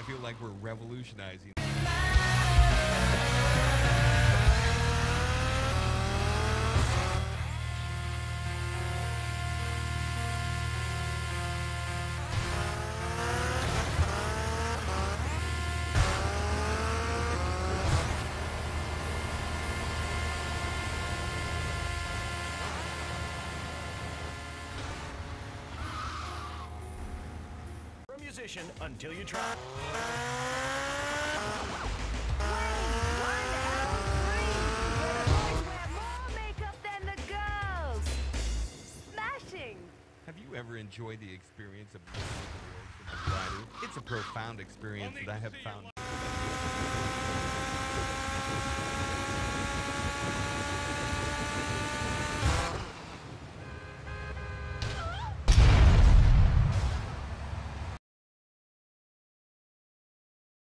feel like we're revolutionizing. Musician until you try. Have you ever enjoyed the experience of living with the lyrics of the writer? It's a profound experience that I have found